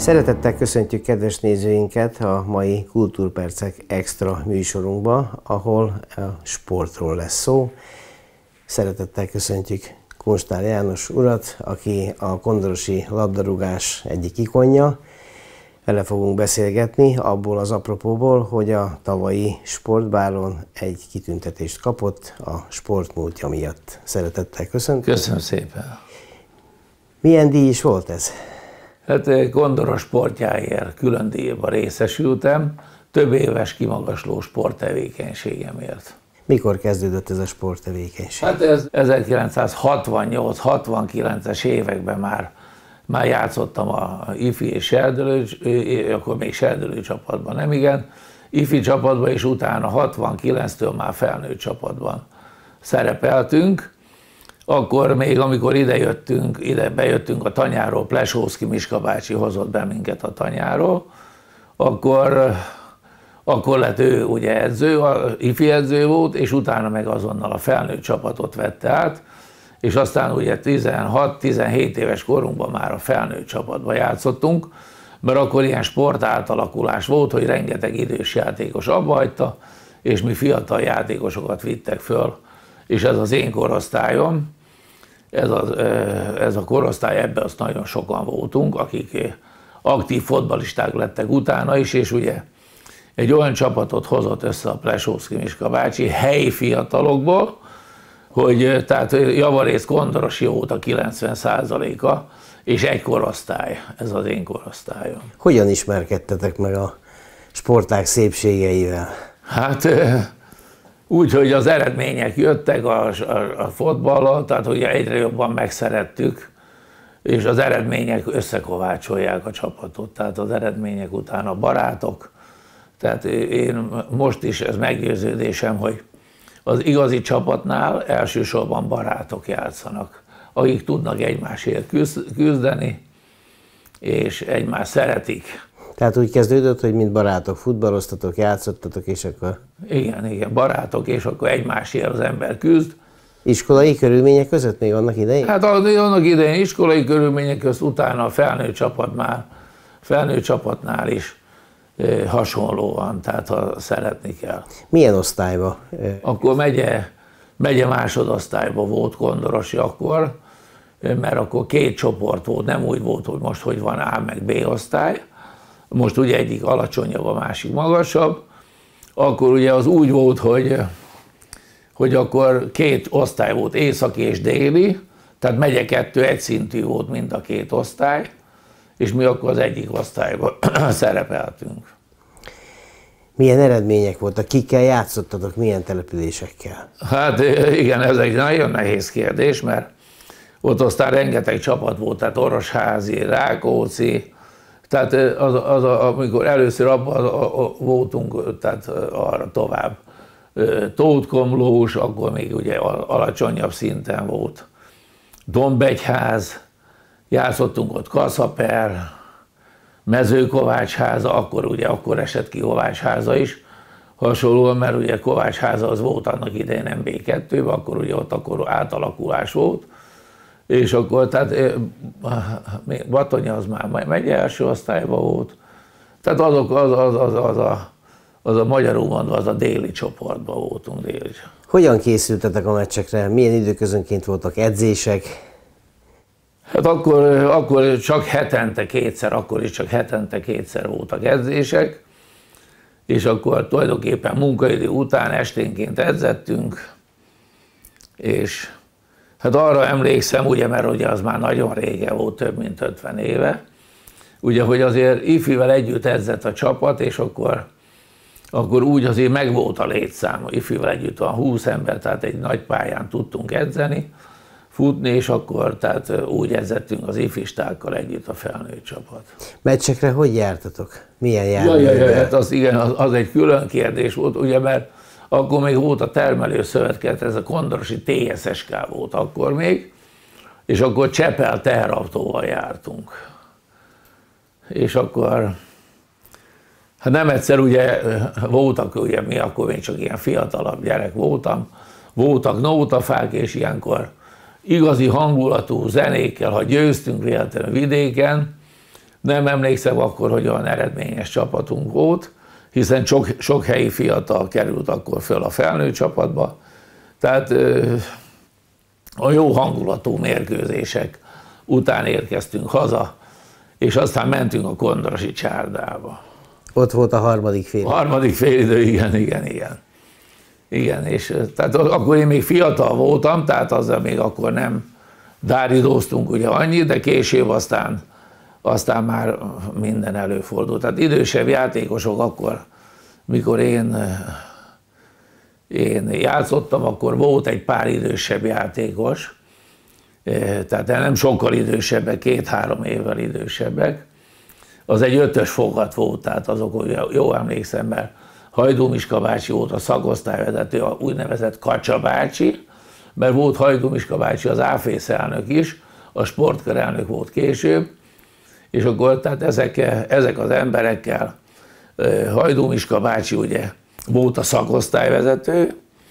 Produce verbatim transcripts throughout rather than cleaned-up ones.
Szeretettel köszöntjük kedves nézőinket a mai Kultúrpercek Extra műsorunkba, ahol a sportról lesz szó. Szeretettel köszöntjük Kunstár János urat, aki a kondorosi labdarúgás egyik ikonja. Vele fogunk beszélgetni abból az apropóból, hogy a tavalyi sportbálon egy kitüntetést kapott a sportmúltja miatt. Szeretettel köszöntöm. Köszönöm szépen. Milyen díj is volt ez? Hát kondoros sportjáért külön díjban részesültem, több éves kimagasló sporttevékenységemért. Mikor kezdődött ez a sporttevékenység? Hát ez ezerkilencszázhatvannyolc hatvankilences években már, már játszottam a ifi és serdülő, akkor még serdülő csapatban, nem igen, ifi csapatban, és utána hatvankilenctől már felnőtt csapatban szerepeltünk. Akkor még, amikor ide jöttünk, ide bejöttünk a tanyáról, Plesóczky Miska bácsi hozott be minket a tanyáról, akkor, akkor lett ő ugye edző, a ifi edző volt, és utána meg azonnal a felnőtt csapatot vette át, és aztán ugye tizenhat-tizenhét éves korunkban már a felnőtt csapatban játszottunk, mert akkor ilyen sportátalakulás volt, hogy rengeteg idős játékos abbahagyta, és mi fiatal játékosokat vittek föl, és ez az én korosztályom, ez a, ez a korosztály, ebben azt nagyon sokan voltunk, akik aktív fotballisták lettek utána is, és ugye egy olyan csapatot hozott össze a Plesóczky Miska bácsi helyi fiatalokból, hogy tehát javarész kondorosi volt a kilencven százaléka, és egy korosztály, ez az én korosztályom. Hogyan ismerkedtetek meg a sportág szépségeivel? Hát úgy, hogy az eredmények jöttek a, a, a fotballal, tehát hogy egyre jobban megszerettük, és az eredmények összekovácsolják a csapatot, tehát az eredmények után a barátok. Tehát én most is ez meggyőződésem, hogy az igazi csapatnál elsősorban barátok játszanak, akik tudnak egymásért küzdeni, és egymást szeretik. Tehát úgy kezdődött, hogy mint barátok futballoztatok, játszottatok, és akkor... Igen, igen, barátok, és akkor egymásért az ember küzd. Iskolai körülmények között még annak idején? Hát annak idején iskolai körülmények között, utána a felnőtt csapatnál, felnőtt csapatnál is e, hasonlóan, tehát ha szeretni kell. Milyen osztályba? Akkor megye, megye másodosztályban volt kondorosi akkor, mert akkor két csoport volt, nem úgy volt, hogy most hogy van A meg B osztály, most ugye egyik alacsonyabb, a másik magasabb, akkor ugye az úgy volt, hogy, hogy akkor két osztály volt, északi és déli, tehát megye kettő egyszintű volt mind a két osztály, és mi akkor az egyik osztályban szerepeltünk. Milyen eredmények voltak? Kikkel játszottatok, milyen településekkel? Hát igen, ez egy nagyon nehéz kérdés, mert ott aztán rengeteg csapat volt, tehát Orosházi, Rákóczi, tehát az, az, amikor először abban voltunk, tehát arra tovább Tótkomlós, akkor még ugye alacsonyabb szinten volt Dombegyház, játszottunk ott Kaszaper, Mezőkovácsháza, akkor ugye akkor esett ki Kovácsháza is, hasonlóan, mert ugye Kovácsháza az volt annak idején em bé kettőben, akkor ugye ott akkor átalakulás volt, és akkor, tehát Batonya az már megy első osztályban volt, tehát azok, az, az, az, az, a, az a magyarul mondva, az a déli csoportban voltunk. Déli. Hogyan készültetek a meccsekre? Milyen időközönként voltak edzések? Hát akkor, akkor csak hetente kétszer, akkor is csak hetente kétszer voltak edzések, és akkor tulajdonképpen munkaidő után esténként edzettünk, és hát arra emlékszem, ugye, mert ugye az már nagyon régen volt, több mint ötven éve, ugye, hogy azért ifivel együtt edzett a csapat, és akkor, akkor úgy azért megvolt a létszám, ifivel együtt van húsz ember, tehát egy nagy pályán tudtunk edzeni, futni, és akkor tehát úgy edzettünk az ifistákkal együtt a felnőtt csapat. Meccsekre hogy jártatok? Milyen Ja, járművel? ja, ja, hát az, igen, az, az egy külön kérdés volt, ugye, mert akkor még volt a termelőszövetkezet, ez a kondorosi té es es ká volt akkor még, és akkor Csepel teherautóval jártunk. És akkor, hát nem egyszer ugye voltak, ugye mi akkor még csak ilyen fiatalabb gyerek voltam, voltak nótafák, és ilyenkor igazi hangulatú zenékkel, ha győztünk véletlenül vidéken, Nem emlékszem akkor, hogy olyan eredményes csapatunk volt, hiszen sok, sok helyi fiatal került akkor föl a felnőtt csapatba. Tehát a jó hangulatú mérkőzések után érkeztünk haza, és aztán mentünk a Kondrosi csárdába. Ott volt a harmadik félidő. A harmadik félidő, igen, igen, igen. Igen, és tehát akkor én még fiatal voltam, tehát azzal még akkor nem dáridóztunk ugye annyi, de később aztán, aztán már minden előfordult. Tehát idősebb játékosok akkor, mikor én, én játszottam, akkor volt egy pár idősebb játékos, tehát nem sokkal idősebbek, két-három évvel idősebbek. Az egy ötös fogat volt, tehát azok, jól emlékszem, mert Hajdú Miska bácsi volt a szakosztályvezető, a úgynevezett Kacsa bácsi, mert volt Hajdú Miska bácsi az áfész elnök is, a sportkörelnök volt később, és akkor tehát ezek, ezek az emberekkel, Hajdú Miska bácsi ugye volt a szakosztályvezető,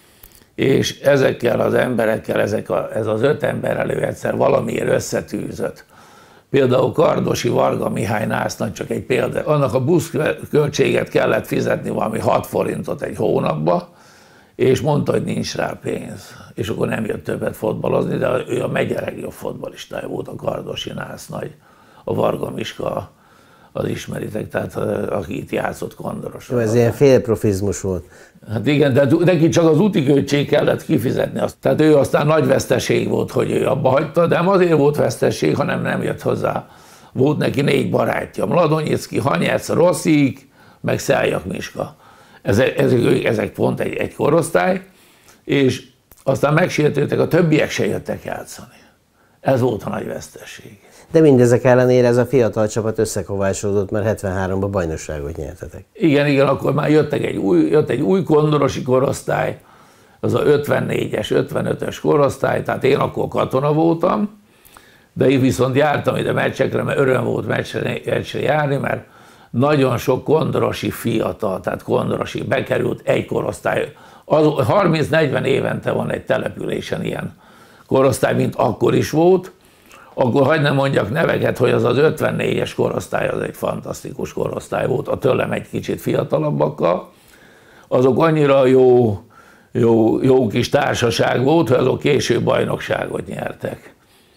és ezekkel az emberekkel, ezek a, ez az öt emberrel ő egyszer valamiért összetűzött. Például Kardosi Varga Mihály Násznagy, csak egy példa, annak a buszköltséget kellett fizetni valami hat forintot egy hónapba, és mondta, hogy nincs rá pénz. És akkor nem jött többet fotbalozni, de ő a megye legjobb fotballistája volt, a Kardosi Násznagy, a Varga Miska, az ismeritek, tehát aki itt játszott Kondoroson. Ez ilyen félprofizmus volt. Hát igen, de neki csak az úti költség kellett kifizetni. Tehát ő aztán nagy veszteség volt, hogy ő abba hagyta, de nem azért volt veszteség, hanem nem jött hozzá. Volt neki négy barátja, Mladonyicki, Hanyec, Rosszik, meg Szeljak Miska. Ezek, ezek, ezek pont egy, egy korosztály, és aztán megsértődtek, a többiek se jöttek játszani. Ez volt a nagy veszteség. De mindezek ellenére ez a fiatal csapat összekovácsolódott, mert hetvenháromban bajnokságot nyertetek. Igen, igen, akkor már jöttek egy új, jött egy új kondorosi korosztály, az a ötvennégyes, ötvenötös korosztály, tehát én akkor katona voltam, de én viszont jártam ide meccsekre, mert öröm volt meccsre, meccsre járni, mert nagyon sok kondorosi fiatal, tehát kondorosi bekerült egy korosztály. harminc-negyven évente van egy településen ilyen korosztály, mint akkor is volt. Akkor hagyd ne mondjak neveket, hogy az az ötvennégyes korosztály az egy fantasztikus korosztály volt, a tőlem egy kicsit fiatalabbakkal. Azok annyira jó, jó, jó kis társaság volt, hogy azok később bajnokságot nyertek.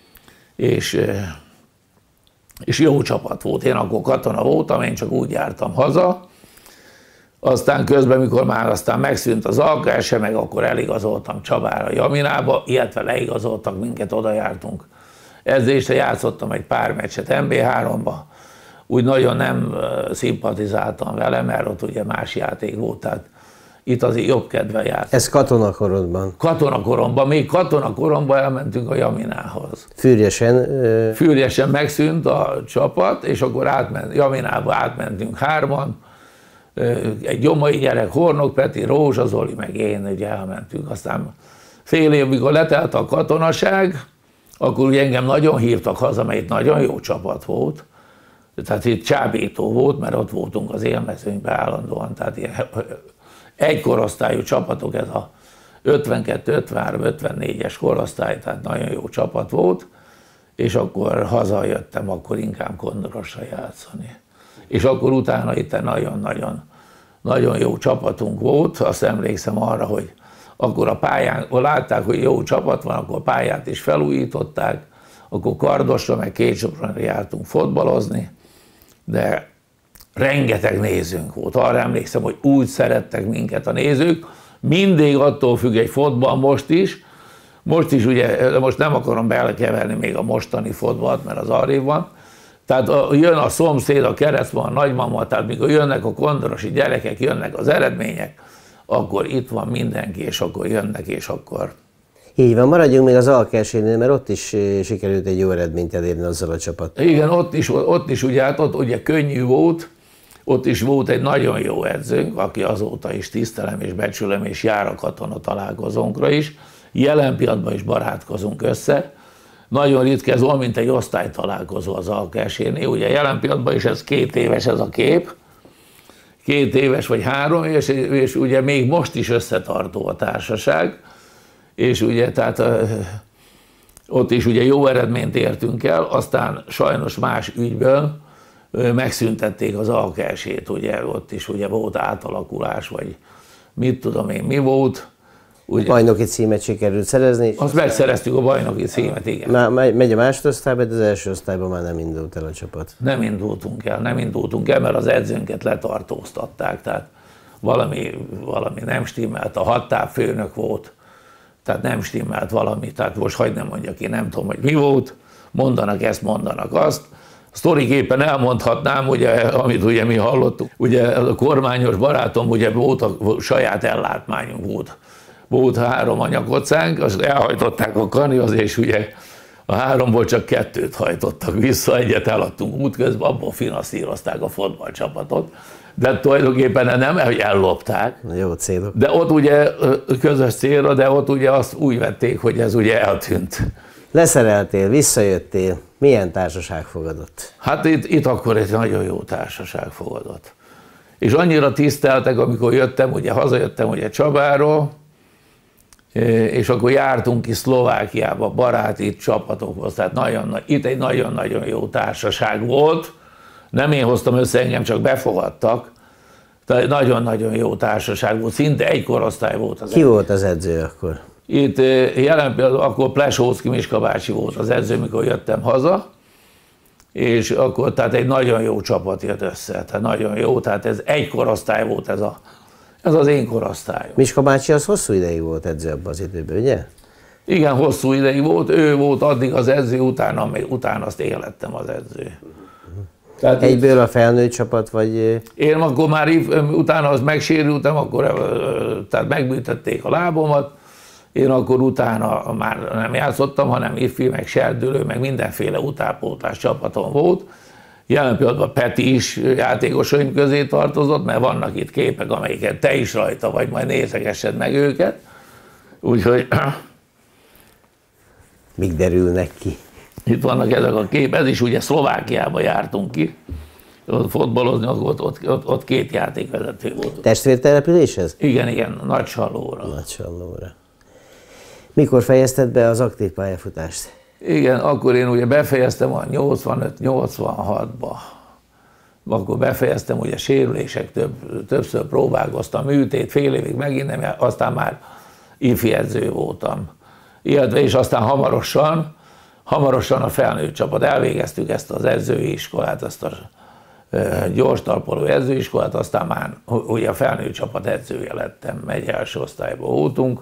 És, és jó csapat volt. Én akkor katona voltam, én csak úgy jártam haza. Aztán közben, mikor már aztán megszűnt az á ká es, meg akkor eligazoltam Csabára, Jaminába, illetve leigazoltak minket, oda jártunk. Edzésre játszottam egy pár meccset em bé háromba, úgy nagyon nem szimpatizáltam vele, mert ott ugye más játék volt, tehát itt azért jobb kedve járt. Ez katonakorodban? Katonakoromban, még katonakoromban elmentünk a Jaminához. Fürjesen? Ö... Fürjesen megszűnt a csapat, és akkor átment, Jaminába átmentünk hárman, egy gyomai gyerek, Hornok Peti, Rózsa Zoli, meg én ugye elmentünk. Aztán fél év, mikor letelt a katonaság, akkor ugye engem nagyon hívtak haza, mert itt nagyon jó csapat volt. Tehát itt csábító volt, mert ott voltunk az élmezőnyben állandóan. Tehát ilyen egy korosztályú csapatok, ez a ötvenkettő, ötvenhárom, ötvennégyes korosztály, tehát nagyon jó csapat volt. És akkor hazajöttem, akkor inkább Kondorosra játszani. És akkor utána itt nagyon-nagyon nagyon jó csapatunk volt. Azt emlékszem arra, hogy akkor a pályán, ha látták, hogy jó csapat van, akkor a pályát is felújították, akkor Kardosra, meg Kétsopronra jártunk fotbalozni, de rengeteg nézőnk volt. Arra emlékszem, hogy úgy szerettek minket a nézők, mindig attól függ egy fotball, most is, most is ugye, most nem akarom belekeverni még a mostani fotballt, mert az arrébb van, tehát a, jön a szomszéd, a keresztben, a nagymama, tehát mikor jönnek a kondorosi gyerekek, jönnek az eredmények, akkor itt van mindenki, és akkor jönnek, és akkor... Így van, maradjunk még az Alkersénél, mert ott is sikerült egy jó eredményt elérni azzal a csapattal. Igen, ott is, ott is ugye, hát ott ugye könnyű volt, ott is volt egy nagyon jó edzőnk, aki azóta is tisztelem és becsülöm, és jár a katona találkozónkra is. Jelen pillanatban is barátkozunk össze. Nagyon ritka, ez olyan, mint egy osztálytalálkozó az Alkersénél. Ugye jelen pillanatban is ez két éves ez a kép, két éves vagy három, és, és ugye még most is összetartó a társaság, és ugye tehát ott is ugye jó eredményt értünk el, aztán sajnos más ügyből megszüntették az alkelsét, ugye ott is ugye volt átalakulás, vagy mit tudom én mi volt. Ugye, bajnoki címet sikerült szerezni. Azt megszereztük a bajnoki címet, igen. Má, megy a másodosztályba, de az első osztályban már nem indult el a csapat. Nem indultunk el, nem indultunk el, mert az edzőnket letartóztatták, tehát valami, valami nem stimmelt, a hattábfőnök volt, tehát nem stimmelt valami, tehát most hagyd nem mondjak, én nem tudom, hogy mi volt, mondanak ezt, mondanak azt. Sztoriképpen elmondhatnám, ugye, amit ugye mi hallottuk, ugye a kormányos barátom, ugye volt a saját ellátmányunk volt. Volt három anyagocánk, azt elhajtották a kanihoz, és ugye a háromból csak kettőt hajtottak vissza, egyet eladtunk útközben, abból finanszírozták a fotballcsapatot. De tulajdonképpen nem, hogy ellopták. Jó célok. De ott ugye közös célra, de ott ugye azt úgy vették, hogy ez ugye eltűnt. Leszereltél, visszajöttél, milyen társaság fogadott? Hát itt, itt akkor egy nagyon jó társaság fogadott. És annyira tiszteltek, amikor jöttem, ugye hazajöttem ugye Csabáról, és akkor jártunk ki Szlovákiába, baráti csapatokhoz, tehát nagyon, itt egy nagyon-nagyon jó társaság volt. Nem én hoztam össze, engem csak befogadtak. Tehát nagyon-nagyon jó társaság volt, szinte egy korosztály volt az Ki edző. Volt az edző akkor? Itt jelen például akkor Plesóczky Miska bácsi volt az edző, mikor jöttem haza, és akkor tehát egy nagyon jó csapat jött össze, tehát nagyon jó, tehát ez egy korosztály volt ez, a, ez az én korosztályom. Miska bácsi az hosszú ideig volt edző abban az időben, ugye? Igen, hosszú ideig volt, ő volt addig az edző, utána, még, utána azt én lettem az edző. Tehát egyből a felnőtt csapat, vagy... Én akkor már utána az megsérültem, akkor tehát megbüntették a lábomat, én akkor utána már nem játszottam, hanem ifi, meg serdülő, meg mindenféle utánpótlás csapatom volt. Jelen pillanatban Peti is játékosaim közé tartozott, mert vannak itt képek, amelyiket te is rajta vagy, majd nézegessed meg őket. Úgyhogy... Mik derülnek ki? Itt vannak ezek a kép, ez is ugye Szlovákiába jártunk ki, ott fotbalozni, ott, ott, ott, ott két játékvezető volt. Testvértelepüléshez? Igen, igen, Nagysallóra. Nagysallóra. Mikor fejezted be az aktív pályafutást? Igen, akkor én ugye befejeztem a nyolcvanöt nyolcvanhatba. Akkor befejeztem, ugye sérülések, több, többször próbálkoztam, műtét, fél évig megint nem, aztán már ifi edző voltam. Illetve, és aztán hamarosan, hamarosan a felnőtt csapat, elvégeztük ezt az edzői iskolát, ezt a gyors talpaló edzőiskolát, aztán már ugye a felnőtt csapat edzője lettem, megy első osztályba voltunk,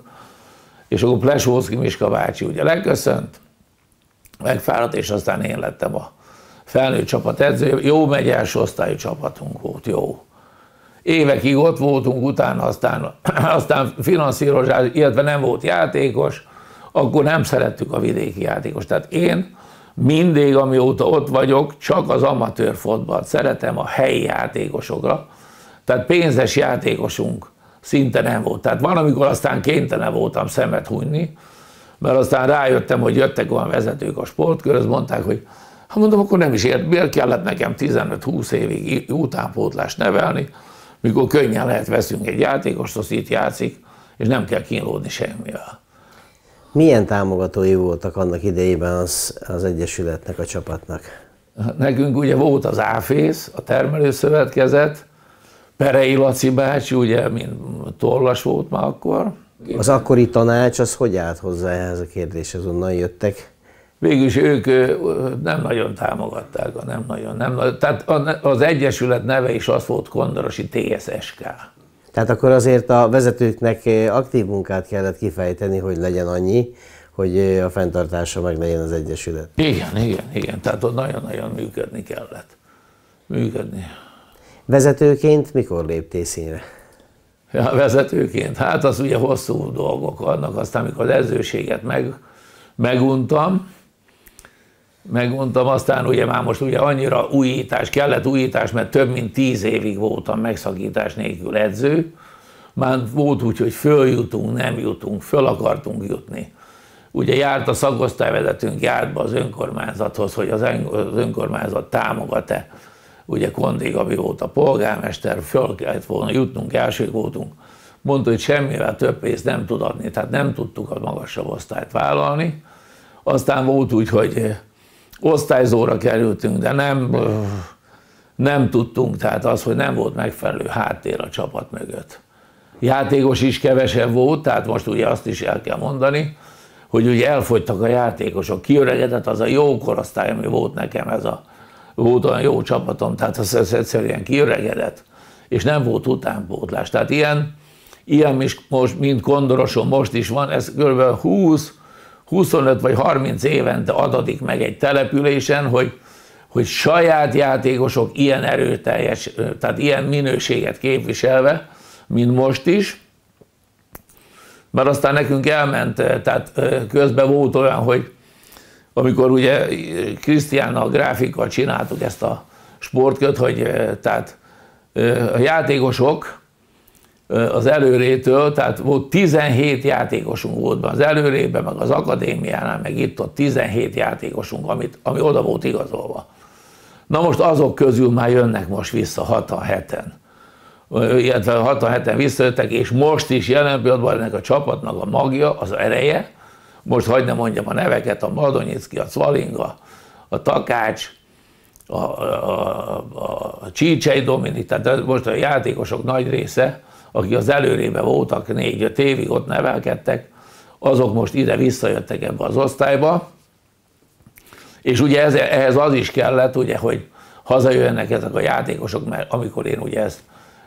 és akkor Plesóczky Miska bácsi ugye leköszönt, megfáradt, és aztán én lettem a felnőtt csapat edzője. Jó megy első osztályú csapatunk volt, jó. Évekig ott voltunk, utána aztán, aztán finanszírozás, illetve nem volt játékos, akkor nem szerettük a vidéki játékos. Tehát én mindig, amióta ott vagyok, csak az amatőr fotballt szeretem a helyi játékosokra. Tehát pénzes játékosunk szinte nem volt. Tehát van, amikor aztán kénytelen voltam szemet hunyni, mert aztán rájöttem, hogy jöttek olyan vezetők a sportkörhöz, mondták, hogy hát mondom, akkor nem is ért, miért kellett nekem tizenöt-húsz évig utánpótlást nevelni, mikor könnyen lehet veszünk egy játékost, azt itt játszik, és nem kell kínlódni semmivel. Milyen támogatói voltak annak idejében az, az Egyesületnek, a csapatnak? Nekünk ugye volt az áfész, a termelőszövetkezet, Perei Laci bácsi, ugye, mint tollas volt már akkor. Az akkori tanács, az hogy állt hozzá ehhez a kérdéshez, onnan jöttek? Végülis ők nem nagyon támogatták, nem nagyon, nem, tehát az Egyesület neve is az volt, Kondorosi té es es ká. Tehát akkor azért a vezetőknek aktív munkát kellett kifejteni, hogy legyen annyi, hogy a fenntartása meg legyen az Egyesület. Igen, igen, igen, tehát ott nagyon-nagyon működni kellett. Működni. Vezetőként mikor léptél színre? Ja, vezetőként, hát az ugye hosszú dolgok vannak, aztán amikor az edzőséget meg, meguntam, meguntam, aztán ugye már most ugye annyira újítás, kellett újítás, mert több mint tíz évig voltam megszakítás nélkül edző, már volt úgy, hogy följutunk, nem jutunk, föl akartunk jutni. Ugye járt a szakosztályvezetőnk, járt be az önkormányzathoz, hogy az önkormányzat támogat-e. Ugye Kondi Gabi volt a polgármester, föl kellett volna jutnunk, elsők voltunk. Mondta, hogy semmivel több pénzt nem tud adni, tehát nem tudtuk a magasabb osztályt vállalni. Aztán volt úgy, hogy osztályzóra kerültünk, de nem, nem tudtunk, tehát az, hogy nem volt megfelelő háttér a csapat mögött. Játékos is kevesebb volt, tehát most ugye azt is el kell mondani, hogy ugye elfogytak a játékosok, kiöregedett az a jó korosztály, ami volt nekem, ez a, volt olyan jó csapatom, tehát az, az egyszerűen kiöregedett, és nem volt utánpótlás. Tehát ilyen, ilyen is most, mint Kondoroson most is van, ez kb. húsz, huszonöt vagy harminc évente adatik meg egy településen, hogy, hogy saját játékosok ilyen erőteljes, tehát ilyen minőséget képviselve, mint most is, mert aztán nekünk elment, tehát közben volt olyan, hogy amikor ugye Krisztiánnal, gráfikkal csináltuk ezt a sportköt, hogy tehát a játékosok az előrétől, tehát volt tizenhét játékosunk volt az előrében, meg az akadémiánál, meg itt ott tizenhét játékosunk, amit, ami oda volt igazolva. Na most azok közül már jönnek most vissza hatan-heten. Illetve hatan-heten visszajöttek, és most is jelen pillanatban ennek a csapatnak a magja, az ereje, most hagyd ne mondjam a neveket, a Mladonyicki, a Cvalinga, a Takács, a, a, a, a Csícsei Dominik, tehát most a játékosok nagy része, akik az előrébe voltak négy-öt évig, ott nevelkedtek, azok most ide visszajöttek ebbe az osztályba, és ugye ez, ehhez az is kellett, ugye, hogy hazajöjjenek ezek a játékosok, mert amikor én ugye ezt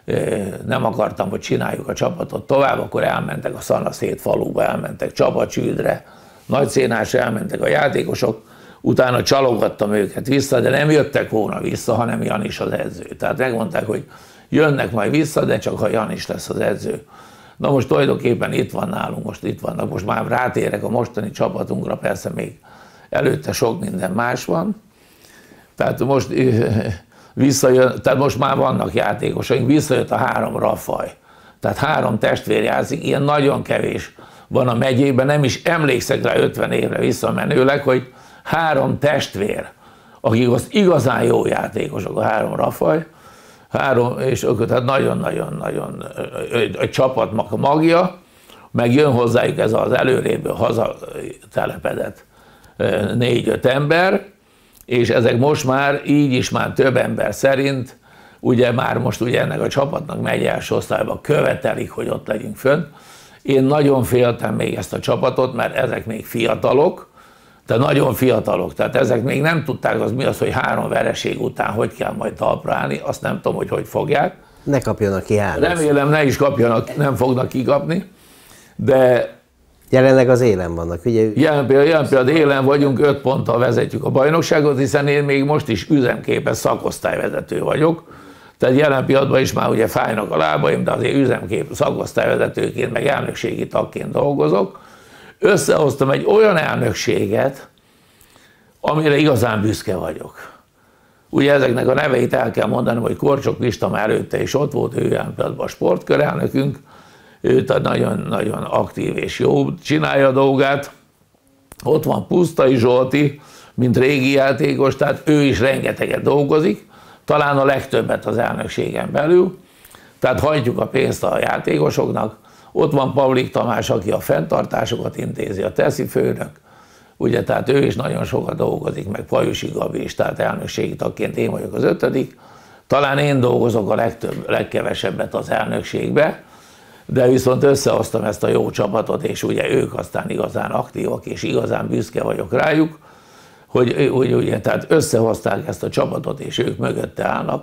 nem akartam, hogy csináljuk a csapatot tovább, akkor elmentek a Szanaszét faluba, elmentek Csabacsődre, Nagyszénásra elmentek a játékosok, utána csalogattam őket vissza, de nem jöttek volna vissza, hanem Janis az edző. Tehát megmondták, hogy jönnek majd vissza, de csak ha Janis lesz az edző. Na most tulajdonképpen itt van nálunk, most itt vannak, most már rátérek a mostani csapatunkra, persze még előtte sok minden más van. Tehát most visszajön, tehát most már vannak játékosaink, visszajött a három Rafaj. Tehát három testvér játszik, ilyen nagyon kevés van a megyében, nem is emlékszek rá ötven évre visszamenőleg, hogy három testvér, akik az igazán jó játékosok, a három Rafaj, három, és akkor tehát nagyon-nagyon-nagyon a csapatnak a magja, meg jön hozzájuk ez az előréből hazatelepedett négy-öt ember, és ezek most már így is már több ember szerint, ugye már most ugye ennek a csapatnak megy első osztályba, követelik, hogy ott legyünk fönn. Én nagyon féltem még ezt a csapatot, mert ezek még fiatalok, tehát nagyon fiatalok, tehát ezek még nem tudták az mi az, hogy három vereség után hogy kell majd talpra állni, azt nem tudom, hogy hogy fogják. Ne kapjanak ki hármat. Remélem ne is kapjanak, nem fognak kikapni, de jelenleg az élen vannak, ugye? Jelen például, jelen például élen vagyunk, öt ponttal vezetjük a bajnokságot, hiszen én még most is üzemképes szakosztályvezető vagyok. Tehát jelen pillanatban is már ugye fájnak a lábaim, de azért üzemkép szakosztályvezetőként, meg elnökségi tagként dolgozok. Összehoztam egy olyan elnökséget, amire igazán büszke vagyok. Ugye ezeknek a neveit el kell mondanom, hogy Korcsok Pista már előtte is ott volt, ő jelen pillanatban a sportkörelnökünk, ő nagyon-nagyon aktív és jó csinálja a dolgát. Ott van Pusztai Zsolti, mint régi játékos, tehát ő is rengeteget dolgozik, talán a legtöbbet az elnökségen belül, tehát hagyjuk a pénzt a játékosoknak. Ott van Pavlik Tamás, aki a fenntartásokat intézi, a teszi főnök, ugye, tehát ő is nagyon sokat dolgozik, meg Pajusi Gabi is, tehát elnökségi tagként én vagyok az ötödik. Talán én dolgozok a legtöbb, legkevesebbet az elnökségbe, de viszont összehoztam ezt a jó csapatot, és ugye ők aztán igazán aktívak, és igazán büszke vagyok rájuk, hogy, hogy ugye, tehát összehozták ezt a csapatot, és ők mögötte állnak,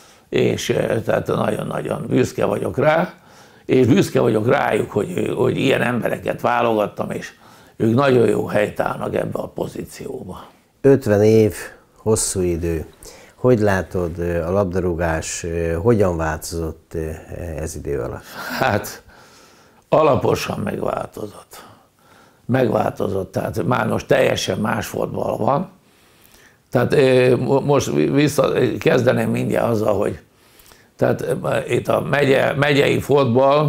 és tehát nagyon-nagyon büszke vagyok rá, és büszke vagyok rájuk, hogy, hogy ilyen embereket válogattam, és ők nagyon jó helyt állnak ebbe a pozícióba. ötven év, hosszú idő. Hogy látod, a labdarúgás hogyan változott ez idő alatt? Hát alaposan megváltozott. Megváltozott, tehát már most teljesen más fotball van. Tehát most vissza, kezdeném mindjárt azzal, hogy tehát itt a megye, megyei fotball,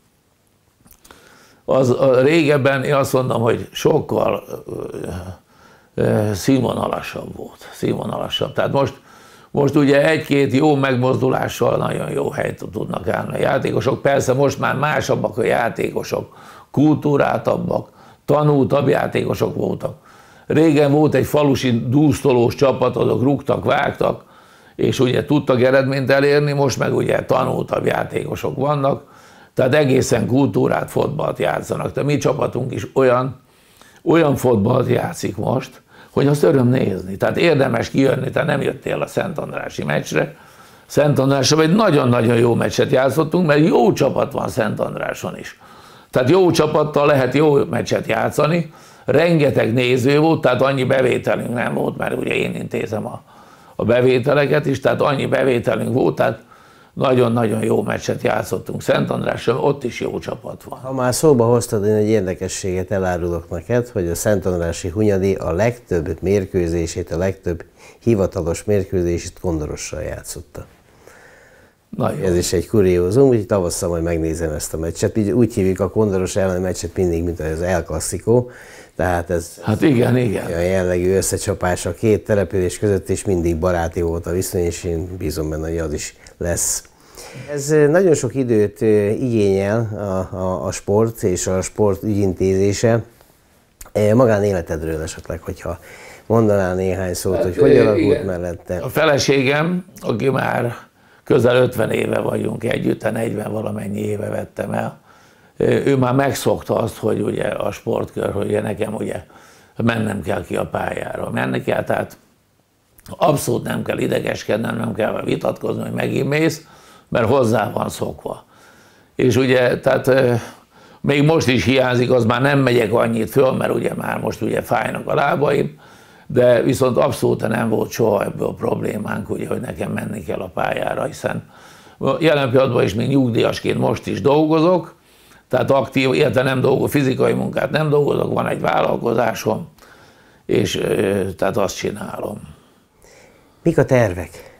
az régebben én azt mondom, hogy sokkal színvonalasabb volt. Színvonalasabb. Tehát most, most ugye egy-két jó megmozdulással nagyon jó helyt tudnak állni a játékosok. Persze most már másabbak a játékosok, kultúráltabbak, tanultabb játékosok voltak. Régen volt egy falusi dúsztolós csapat, azok rúgtak, vágtak, és ugye tudtak eredményt elérni, most meg ugye tanultabb játékosok vannak, tehát egészen kultúrát, fotballt játszanak. De mi csapatunk is olyan, olyan fotballt játszik most, hogy azt öröm nézni. Tehát érdemes kijönni, te nem jöttél a Szentandrási meccsre. Szentandrásra egy nagyon-nagyon jó meccset játszottunk, mert jó csapat van Szentandráson is. Tehát jó csapattal lehet jó meccset játszani, rengeteg néző volt, tehát annyi bevételünk nem volt, mert ugye én intézem a, a bevételeket is, tehát annyi bevételünk volt, tehát nagyon-nagyon jó meccset játszottunk Szentandráson, ott is jó csapat van. Ha már szóba hoztad, én egy érdekességet elárulok neked, hogy a Szentandrási Hunyadi a legtöbb mérkőzését, a legtöbb hivatalos mérkőzését Kondorossal játszotta. Nagyon. Ez is egy kuriózum, úgyhogy tavasszal majd megnézem ezt a meccset. Úgy hívjuk a Kondoros elleni meccset mindig, mint az El Clasico. Tehát ez hát igen, igen. olyan jellegű összecsapás a két település között, és mindig baráti volt a viszony, és én bízom benne, hogy az is lesz. Ez nagyon sok időt igényel a, a, a sport és a sport ügyintézése. Magánéletedről esetleg, hogyha mondanál néhány szót, hát, hogy hogy alakult mellette? A feleségem, aki már közel ötven éve vagyunk együtt, negyven valamennyi éve vettem el, ő már megszokta azt, hogy ugye a sportkör, hogy ugye nekem ugye mennem kell ki a pályára, menni kell, tehát abszolút nem kell idegeskednem, nem kell vitatkozni, hogy megint mész, mert hozzá van szokva. És ugye, tehát még most is hiányzik, az már nem megyek annyit föl, mert ugye már most ugye fájnak a lábaim, de viszont abszolút nem volt soha ebből problémánk, ugye, hogy nekem menni kell a pályára, hiszen jelen pillanatban is még nyugdíjasként most is dolgozok, tehát aktív, illetve nem dolgozok, fizikai munkát nem dolgozok, van egy vállalkozásom, és tehát azt csinálom. Mik a tervek?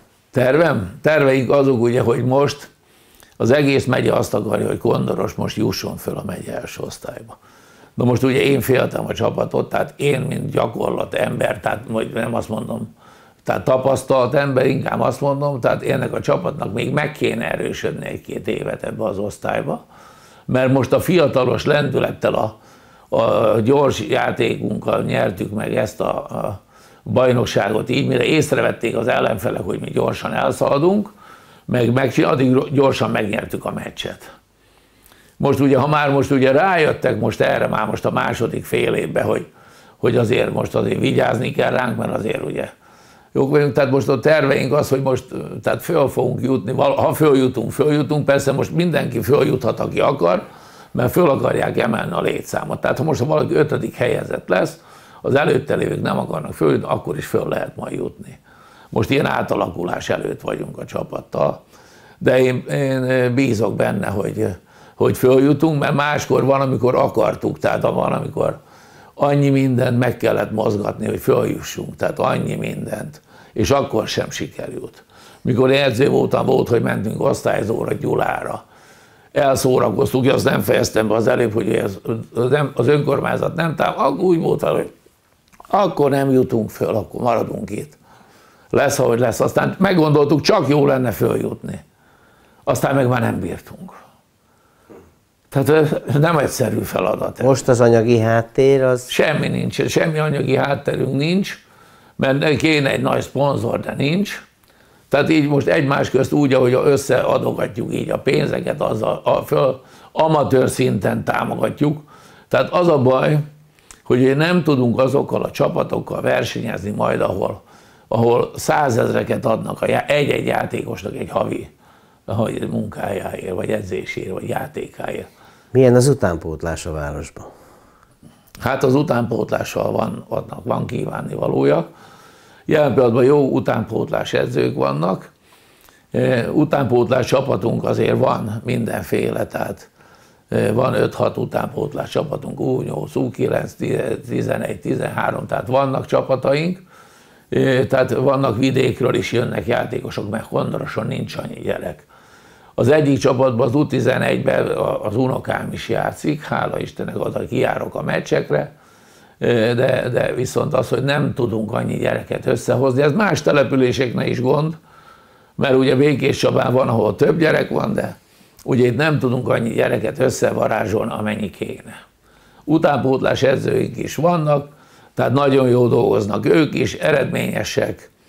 Tervem? Terveink azok ugye, hogy most az egész megye azt akarja, hogy Kondoros most jusson föl a megye első osztályba. Na most ugye én féltem a csapatot, tehát én, mint gyakorlat ember, tehát nem azt mondom, tehát tapasztalt ember, inkább azt mondom, tehát ennek a csapatnak még meg kéne erősödni egy-két évet ebbe az osztályba, mert most a fiatalos lendülettel, a, a gyors játékunkkal nyertük meg ezt a, a bajnokságot így, mire észrevették az ellenfelek, hogy mi gyorsan elszaladunk, meg, meg addig gyorsan megnyertük a meccset. Most ugye, ha már most ugye rájöttek most erre már most a második fél évben, hogy, hogy azért most azért vigyázni kell ránk, mert azért ugye jók vagyunk, tehát most a terveink az, hogy most tehát föl fogunk jutni, ha följutunk, följutunk, persze most mindenki följuthat, aki akar, mert föl akarják emelni a létszámot. Tehát ha most ha valaki ötödik helyezett lesz, az előtte lévők nem akarnak följutni, akkor is föl lehet majd jutni. Most ilyen átalakulás előtt vagyunk a csapattal, de én, én bízok benne, hogy, hogy följutunk, mert máskor van, amikor akartuk, tehát van, amikor annyi mindent meg kellett mozgatni, hogy följussunk, tehát annyi mindent, és akkor sem sikerült. Mikor edző voltam, volt, hogy mentünk osztályzóra Gyulára, elszórakoztuk, azt nem fejeztem be az előbb, hogy az, az önkormányzat nem támogat, úgy volt, hogy akkor nem jutunk föl, akkor maradunk itt. Lesz, ahogy lesz. Aztán meggondoltuk, csak jó lenne följutni. Aztán meg már nem bírtunk. Tehát nem egyszerű feladat. Most az anyagi háttér az? Semmi nincs, semmi anyagi hátterünk nincs, mert kéne egy nagy szponzor, de nincs. Tehát így most egymás közt úgy, ahogy összeadogatjuk így a pénzeket, azzal a föl, amatőr szinten támogatjuk. Tehát az a baj, hogy nem tudunk azokkal a csapatokkal versenyezni majd, ahol, ahol százezreket adnak egy-egy játékosnak egy havi munkájáért, vagy edzéséért, vagy játékáért. Milyen az utánpótlás a városban? Hát az utánpótlással van, vannak, van kívánni valója. Jelen pillanatban jó utánpótlás edzők vannak. Utánpótlás csapatunk azért van mindenféle, tehát van öt-hat utánpótlás csapatunk, U nyolc, U kilenc, tizenegy, tizenhárom, tehát vannak csapataink, tehát vannak vidékről is jönnek játékosok, mert Kondoroson nincs annyi gyerek. Az egyik csapatban, az U tizenegyben az unokám is játszik, hála Istennek, oda kijárok a meccsekre, de, de viszont az, hogy nem tudunk annyi gyereket összehozni, ez más településeknek is gond, mert ugye Békéscsabán van, ahol több gyerek van, de ugye itt nem tudunk annyi gyereket összevarázsolni, amennyi kéne. Utánpótlás edzőink is vannak, tehát nagyon jól dolgoznak ők is, eredményesek,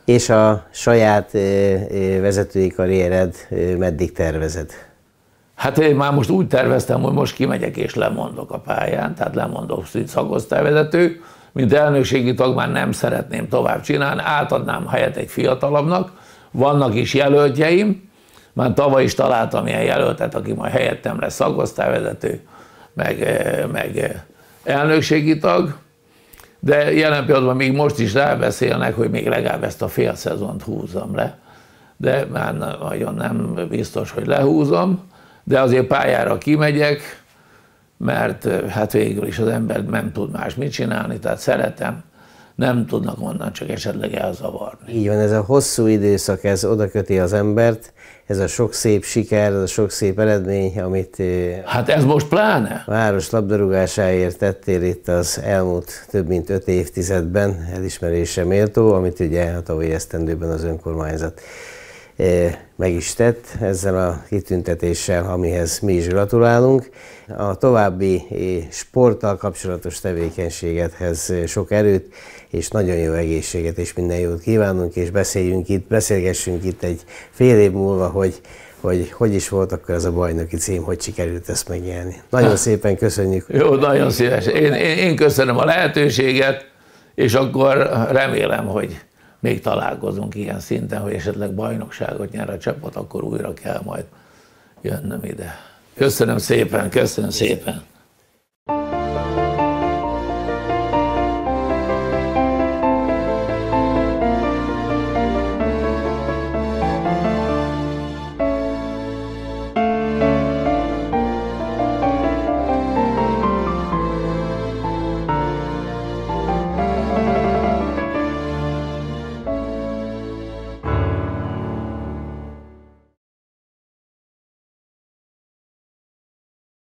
És a saját vezetői karriered meddig tervezed? Hát én már most úgy terveztem, hogy most kimegyek és lemondok a pályán, tehát lemondok szakosztályvezető, mint elnökségi tag már nem szeretném tovább csinálni, átadnám helyet egy fiatalabbnak, vannak is jelöltjeim, már tavaly is találtam ilyen jelöltet, aki majd helyettem lesz szakosztályvezető, meg, meg elnökségi tag, de jelen pillanatban még most is rábeszélnek, hogy még legalább ezt a fél szezont húzzam le, de már nagyon nem biztos, hogy lehúzom, de azért pályára kimegyek, mert hát végül is az ember nem tud más mit csinálni, tehát szeretem, nem tudnak onnan csak esetleg elzavarni. Így van, ez a hosszú időszak, ez odaköti az embert, ez a sok szép siker, ez a sok szép eredmény, amit hát ez most pláne. A város labdarúgásáért tettél itt az elmúlt több mint öt évtizedben, elismerésre méltó, amit ugye a tavalyi esztendőben az önkormányzat meg is tett ezzel a kitüntetéssel, amihez mi is gratulálunk. A további sporttal kapcsolatos tevékenységedhez sok erőt és nagyon jó egészséget és minden jót kívánunk, és beszéljünk itt, beszélgessünk itt egy fél év múlva, hogy hogy hogy is volt akkor ez a bajnoki cím, hogy sikerült ezt megnyerni. Nagyon szépen köszönjük. Jó, nagyon szívesen. Én, én, én köszönöm a lehetőséget, és akkor remélem, hogy még találkozunk ilyen szinten, hogy esetleg bajnokságot nyer a csapat, akkor újra kell majd jönnöm ide. Köszönöm szépen, köszönöm szépen.